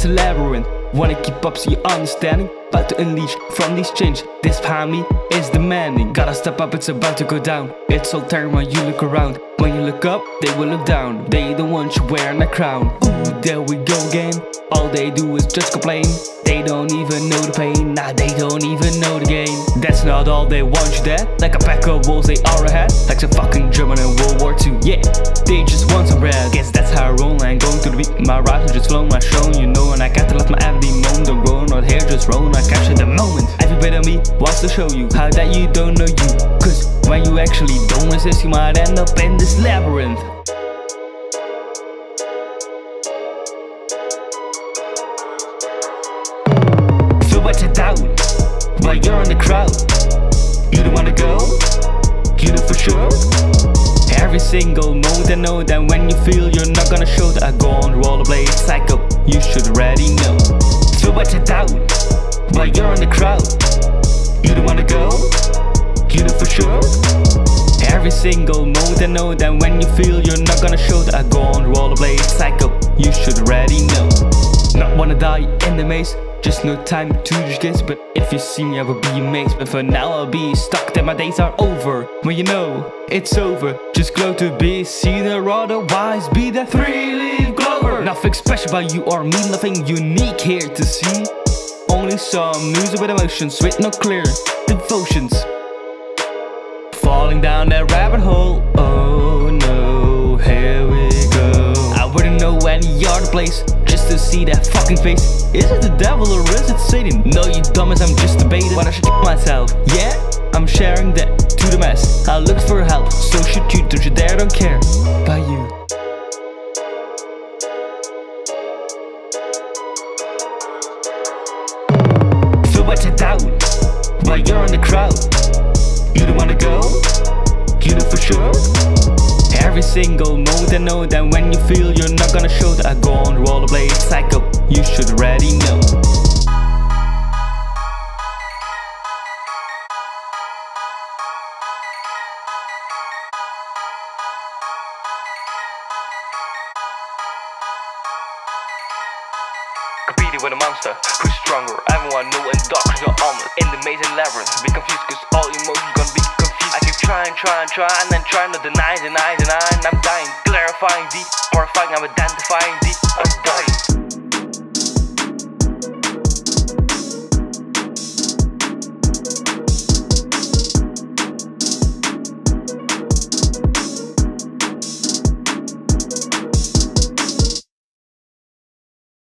it's a labyrinth. Wanna keep up so you're understanding. About to unleash from these chains. This family is demanding. Gotta step up, it's about to go down. It's all turn when you look around. When you look up, they will look down. They the ones wearing a crown. Ooh, there we go again. All they do is just complain. They don't even know the pain. Nah, they don't even know the game. That's not all, they want you dead. Like a pack of wolves they are ahead. Like some fucking German in World War II. Yeah, they just want some bread. Guess that's how I roll. I ain't going to the beat. My rhymes are just flowing, my show, you know. And I got to let my everyday moan. Don't grow, not hair, just roll. I capture the moment. Every bit of me wants to show you how that you don't know you. Cause when you actually don't resist, you might end up in this labyrinth. What you doubt, but you're in the crowd. You don't wanna go, you know for sure. Every single moment I know that when you feel you're not gonna show that I go on rollerblade psycho, you should already know. So what you doubt, but you're in the crowd. You don't wanna go, you know for sure. Every single moment I know that when you feel you're not gonna show that I go on rollerblade psycho, you should already know. Not wanna die in the maze, just no time to just guess. But if you see me I will be amazed. But for now I'll be stuck that my days are over. When you know it's over, just glow to be seen or otherwise be that three-leaf clover. Nothing special about you or me, nothing unique here to see. Only some music with emotions, with no clear devotions. Falling down that rabbit hole, oh no, here we go. I wouldn't know any other place just to see that fucking face. Is it the devil or is it Satan? No, you dumbass, I'm just debating. But I should myself, yeah, I'm sharing that to the mass. I look for help, so should you, don't you dare, don't care about you. So what you doubt, but you're in the crowd. You don't wanna go, you know for sure. Every single moment I know that when you feel you're not gonna show that I go on rollerblade psycho, you should already know. Competing with a monster, who's stronger? Everyone know and doctors are honest. In the maze and labyrinth, be confused cause all emotions gonna be confused. I keep trying and then trying to deny. I'm dying, clarifying deep, horrifying, I'm identifying deep. I'm dying.